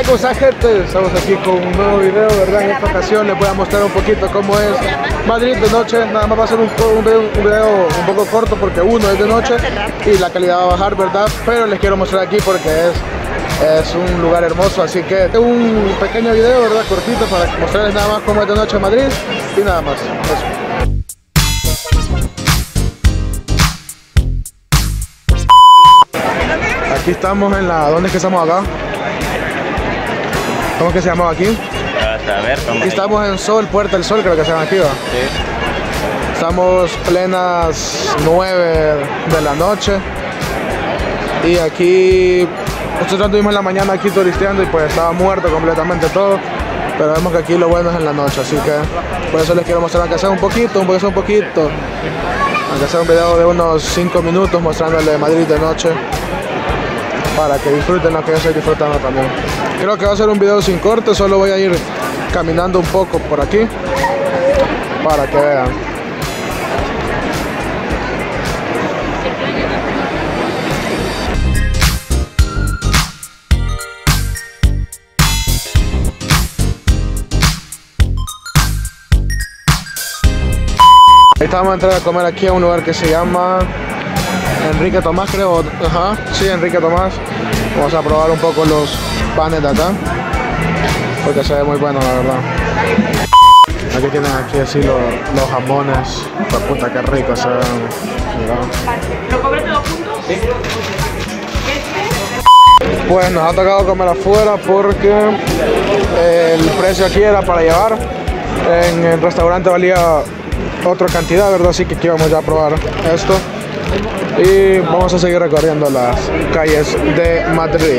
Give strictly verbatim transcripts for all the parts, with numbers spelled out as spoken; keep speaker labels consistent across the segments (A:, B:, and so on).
A: ¿cómo está, gente? Estamos aquí con un nuevo video, ¿verdad? En esta ocasión les voy a mostrar un poquito cómo es Madrid de noche. Nada más va a ser un, un, video, un video un poco corto porque uno es de noche y la calidad va a bajar, ¿verdad? Pero les quiero mostrar aquí porque es, es un lugar hermoso, así que un pequeño video, ¿verdad? Cortito para mostrarles nada más cómo es de noche Madrid y nada más. Eso. Aquí estamos en la... ¿Dónde es que estamos acá? ¿Cómo es que se llama aquí?
B: A ver,
A: aquí estamos en Sol, Puerta del Sol, creo que se llama aquí, ¿va? Sí. Estamos plenas nueve de la noche. Y aquí... Nosotros estuvimos en la mañana aquí turisteando y pues estaba muerto completamente todo. Pero vemos que aquí lo bueno es en la noche, así que por eso les quiero mostrar aunque sea un poquito, aunque sea un poquito. Aunque sea un video de unos cinco minutos mostrándole Madrid de noche. Para que disfruten lo que yo estoy disfrutando también. Creo que va a ser un video sin corte, solo voy a ir caminando un poco por aquí para que vean. Estamos a entrar a comer aquí a un lugar que se llama Enrique Tomás, creo. Ajá, sí, Enrique Tomás. Vamos a probar un poco los panes de acá porque se ve muy bueno, la verdad. Aquí tienen aquí así los, los jamones. Por puta, qué rico se ven.
C: ¿Lo cobré todos juntos? Sí.
A: Pues nos ha tocado comer afuera porque el precio aquí era para llevar. En el restaurante valía otra cantidad, ¿verdad? Así que aquí vamos ya a probar esto. Y vamos a seguir recorriendo las calles de Madrid.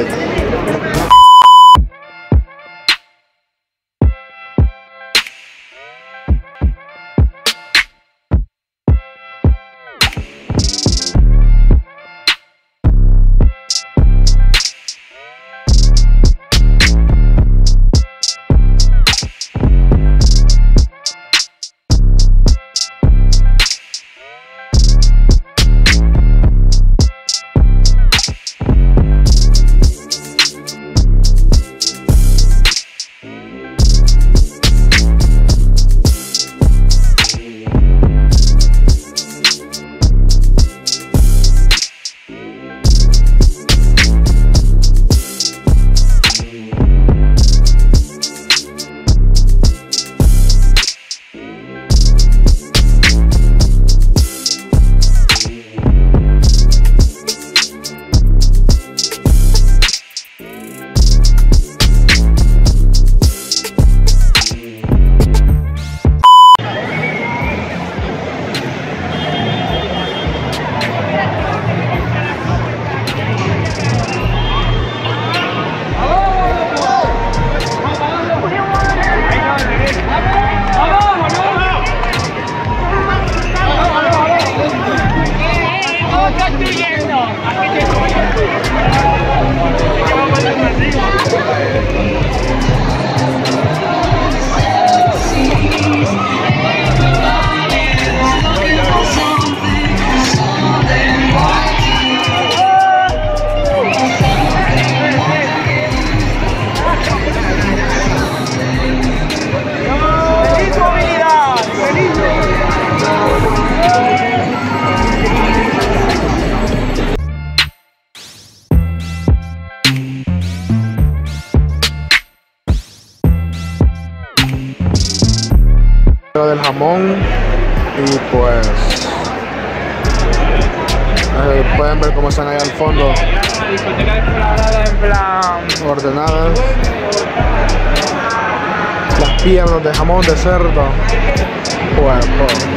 A: Del jamón y pues eh, pueden ver cómo están ahí al fondo ordenadas las piernas de jamón de cerdo. Pues, pues.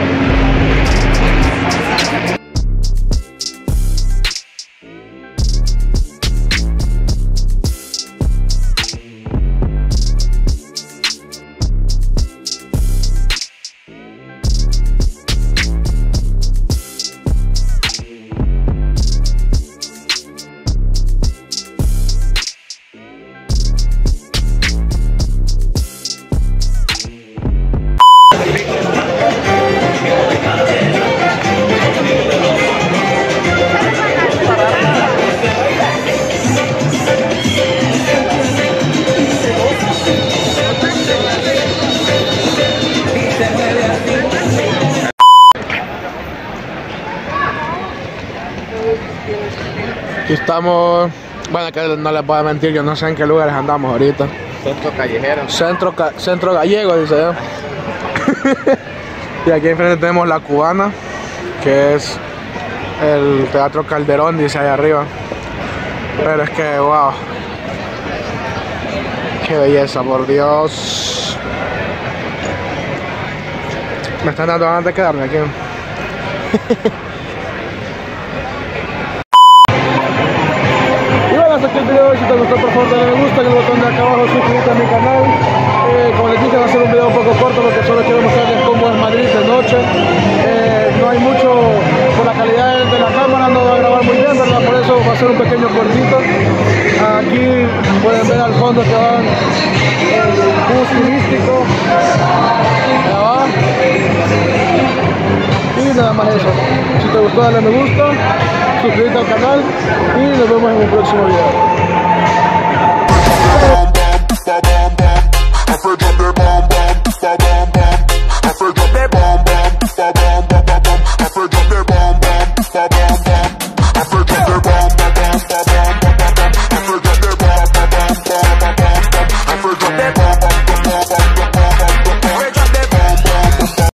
A: Aquí estamos, bueno, que no les voy a mentir, yo no sé en qué lugares andamos ahorita.
B: Centro callejero.
A: Centro, centro gallego, dice yo. Y aquí enfrente tenemos La Cubana, que es el Teatro Calderón, dice ahí arriba. Pero es que, wow. Qué belleza, por Dios. Me están dando ganas de quedarme aquí. Y bueno, hasta aquí el video. Si te gustó, por favor dale me gusta en el botón de acá abajo, suscríbete a mi canal. Eh, como les dije, va a ser un video un poco corto porque solo quiero mostrarles cómo es Madrid de noche. Eh, no hay mucho, por la calidad de la cámara no va a grabar muy bien, ¿verdad? Por eso va a ser un pequeño cortito. Aquí pueden ver al fondo que va el bus turístico. Allá va. Y nada más eso. Si te gustó, dale me gusta, suscríbete al canal y nos vemos en un próximo video.